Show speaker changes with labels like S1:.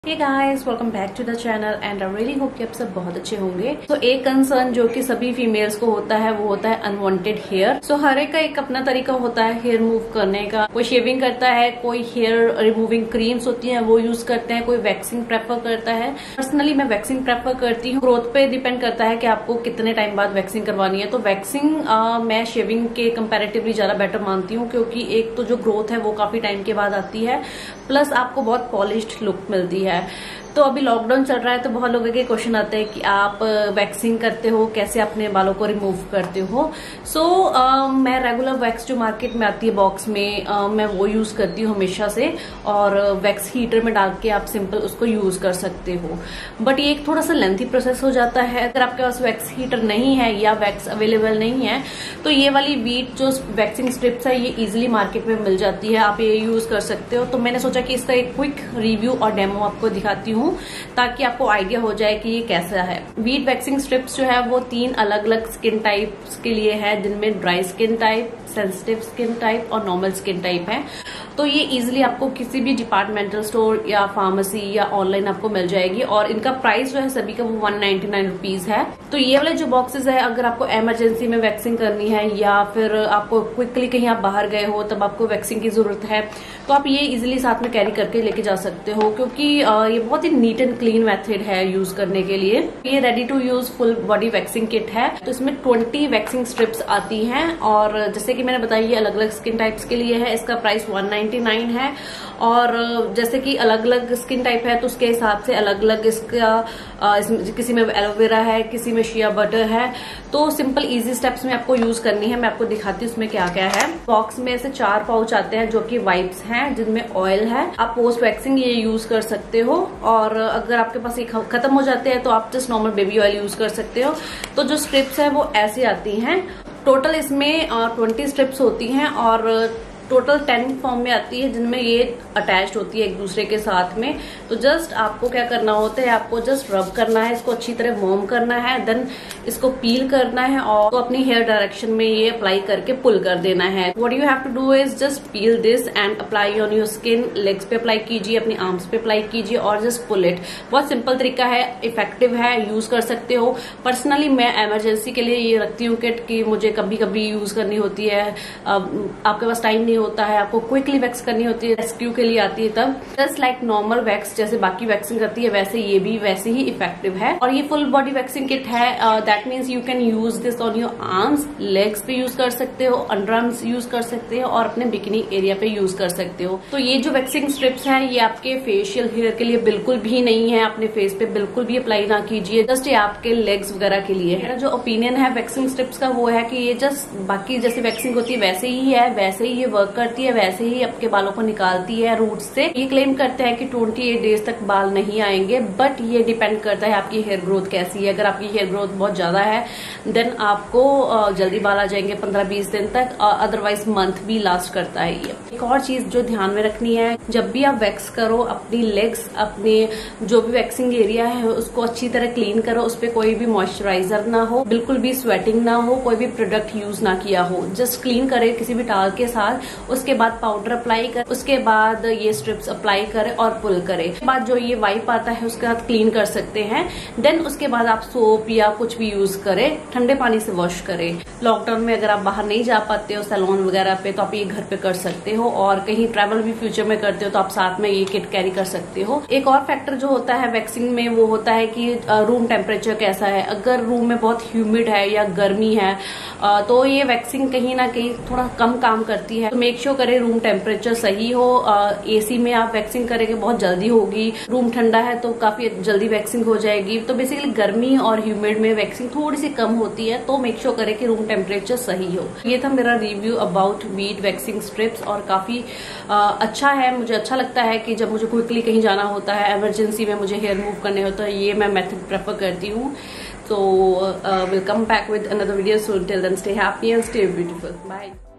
S1: Hey guys, welcome back to the channel and I really hope कि आप सब बहुत अच्छे होंगे। तो एक कंसर्न जो कि सभी फीमेल्स को होता है वो होता है अनवांटेड हेयर। सो हर एक का एक अपना तरीका होता है हेयर मूव करने का। कोई शेविंग करता है, कोई हेयर रिमूविंग क्रीम्स होती हैं वो यूज करते हैं, कोई वैक्सिंग प्रेफर करता है। पर्सनली मैं वैक्सिंग प्रेफर करती हूँ। ग्रोथ पे डिपेंड करता है कि आपको कितने टाइम बाद वैक्सिंग करवानी है। तो वैक्सिंग मैं शेविंग के कंपेरेटिवली ज्यादा बेटर मानती हूँ, क्योंकि एक तो जो ग्रोथ है वो काफी टाइम के बाद आती है, प्लस आपको बहुत पॉलिश्ड लुक मिलती है। तो अभी लॉकडाउन चल रहा है तो बहुत लोगों के क्वेश्चन आते हैं कि आप वैक्सिंग करते हो, कैसे अपने बालों को रिमूव करते हो। सो मैं रेगुलर वैक्स जो मार्केट में आती है बॉक्स में, मैं वो यूज करती हूँ हमेशा से। और वैक्स हीटर में डाल के आप सिंपल उसको यूज कर सकते हो। बट ये एक थोड़ा सा लेंथी प्रोसेस हो जाता है। अगर आपके पास वैक्स हीटर नहीं है या वैक्स अवेलेबल नहीं है तो ये वाली वीट जो वैक्सिंग स्ट्रिप्स है ये इजिली मार्केट में मिल जाती है, आप ये यूज कर सकते हो। तो मैंने सोचा कि इसका एक क्विक रिव्यू और डेमो आपको दिखाती हूँ ताकि आपको आइडिया हो जाए कि ये कैसा है। वीट वैक्सिंग स्ट्रिप्स जो है वो 3 अलग अलग स्किन टाइप्स के लिए है, जिनमें dry skin type, sensitive skin type और नॉर्मल स्किन टाइप है। तो ये इजिली आपको किसी भी डिपार्टमेंटल स्टोर या फार्मेसी या ऑनलाइन आपको मिल जाएगी। और इनका प्राइस जो है सभी का वो 199 रुपीज है। तो ये वाले जो बॉक्सेस है, अगर आपको इमरजेंसी में वैक्सिंग करनी है या फिर आपको क्विकली कहीं आप बाहर गए हो तब आपको वैक्सिंग की जरूरत है, तो आप ये इजिली साथ में कैरी करके लेके जा सकते हो, क्योंकि ये बहुत ही नीट एंड क्लीन मेथड है यूज करने के लिए। ये ready to use full body waxing kit है। तो इसमें 20 वैक्सिंग स्ट्रिप्स आती हैं और जैसे कि मैंने बताया ये अलग अलग स्किन टाइप्स के लिए है। इसका प्राइस 199 है। और जैसे कि अलग अलग स्किन टाइप है तो उसके हिसाब से अलग अलग इसका किसी में एलोवेरा है, किसी में शिया बटर है। तो सिंपल इजी स्टेप्स में आपको यूज करनी है। मैं आपको दिखाती हूँ उसमें क्या क्या है। बॉक्स में ऐसे 4 पाउच आते हैं जो कि वाइप्स हैं, जिनमें ऑयल है। आप पोस्ट वैक्सिंग ये यूज कर सकते हो। और अगर आपके पास ये खत्म हो जाते हैं तो आप just normal baby oil use कर सकते हो। तो जो स्ट्रिप्स है वो ऐसी आती हैं। टोटल इसमें 20 स्ट्रिप्स होती हैं और टोटल 10 फॉर्म में आती है, जिनमें ये अटैच्ड होती है एक दूसरे के साथ में। तो जस्ट आपको क्या करना होता है, आपको जस्ट रब करना है, इसको अच्छी तरह वार्म करना है, देन इसको पील करना है और तो अपनी हेयर डायरेक्शन में ये अप्लाई करके पुल कर देना है। What you have to do is just peel this and apply on your skin. Legs पे अप्लाई कीजिए, अपनी आर्म्स पे अप्लाई कीजिए और जस्ट पुल इट। बहुत सिंपल तरीका है, इफेक्टिव है, यूज कर सकते हो। पर्सनली मैं इमरजेंसी के लिए ये रखती हूँ किट कि मुझे कभी कभी यूज करनी होती है, आपके पास टाइम नहीं होता है, आपको क्विकली वैक्स करनी होती है, रेस्क्यू के लिए आती है तब। जस्ट लाइक नॉर्मल वैक्स जैसे बाकी वैक्सिंग करती है वैसे ये भी वैसे ही इफेक्टिव है। और ये फुल बॉडी वैक्सिंग किट है। That means you can use this on your arms, legs पे यूज कर सकते हो, अंडर आर्म्स यूज कर सकते हो और अपने बिकिनी एरिया पे यूज कर सकते हो। तो ये जो वैक्सिंग स्ट्रिप्स है ये आपके फेशियल हेयर के लिए बिल्कुल भी नहीं है। अपने फेस पे बिल्कुल भी अप्लाई ना कीजिए, जस्ट ये आपके लेग्स वगैरह के लिए है। जो ओपिनियन है वैक्सिंग स्ट्रिप्स का वो है कि ये जस्ट बाकी जैसे वैक्सिंग होती है वैसे ही है, वैसे ही ये वर्क करती है, वैसे ही आपके बालों को निकालती है रूट से। ये क्लेम करते हैं कि 28 डेज तक बाल नहीं आएंगे, बट ये डिपेंड करता है आपकी हेयर ग्रोथ कैसी है। अगर आपकी हेयर ग्रोथ बहुत ज्यादा है देन आपको जल्दी बाल आ जाएंगे 15-20 दिन तक, अदरवाइज मंथ भी लास्ट करता है ये। एक और चीज जो ध्यान में रखनी है, जब भी आप वैक्स करो अपनी लेग्स, अपने जो भी वैक्सिंग एरिया है उसको अच्छी तरह क्लीन करो। उस पर कोई भी मॉइस्चराइजर ना हो, बिल्कुल भी स्वेटिंग ना हो, कोई भी प्रोडक्ट यूज ना किया हो। जस्ट क्लीन करे किसी भी टावल के साथ, उसके बाद पाउडर अप्लाई कर, उसके बाद ये स्ट्रिप्स अप्लाई करें और पुल करें। उसके बाद जो ये वाइप आता है उसके साथ क्लीन कर सकते हैं। देन उसके बाद आप सोप या कुछ भी यूज करें, ठंडे पानी से वॉश करें। लॉकडाउन में अगर आप बाहर नहीं जा पाते हो सैलून वगैरह पे तो आप ये घर पे कर सकते हो। और कहीं ट्रैवल भी फ्यूचर में करते हो तो आप साथ में ये किट कैरी कर सकते हो। एक और फैक्टर जो होता है वैक्सिंग में वो होता है कि रूम टेम्परेचर कैसा है। अगर रूम में बहुत ह्यूमिड है या गर्मी है तो ये वैक्सिंग कहीं ना कहीं थोड़ा कम काम करती है। तो मेक श्योर करें रूम टेम्परेचर सही हो। एसी में आप वैक्सिंग करेंगे बहुत जल्दी होगी, रूम ठंडा है तो काफी जल्दी वैक्सिंग हो जाएगी। तो बेसिकली गर्मी और ह्यूमिड में वैक्सिंग थोड़ी सी कम होती है, तो मेक श्योर करें कि रूम टेम्परेचर सही हो। ये था मेरा review about Veet waxing strips और काफी अच्छा है। मुझे अच्छा लगता है कि जब मुझे क्विकली कहीं जाना होता है, इमरजेंसी में मुझे हेयर मूव करने होता है, ये मैं मेथड प्रेफर करती हूँ। So we'll come back with another video soon. Till then, stay happy and stay beautiful. Bye.